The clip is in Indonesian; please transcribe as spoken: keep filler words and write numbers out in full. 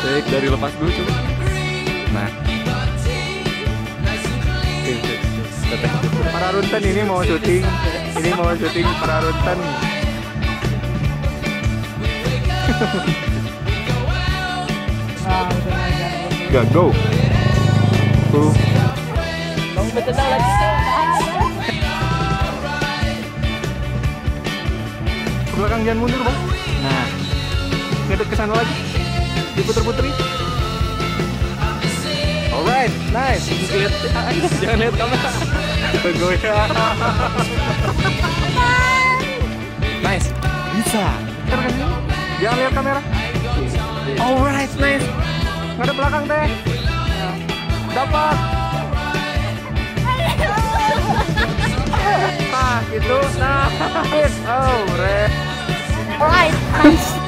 Cek dari lepas dulu coba. Nah. Para runten ini mau syuting, ini mau syuting para runten. Gak go. Tuh. Bang betul lagi. Ke belakang jangan mundur bang. Nah, ngedek ke sana lagi. Diputer-puteri. Alright, nice. Lihat, jangan lihat kamera. Goyang. Nice. Bisa. Bener kan ini? Jangan lihat kamera. Alright, nice. Ngadep belakang teh. Dapat. Nah, gitu. Nice. Oh, red. Alright, nice.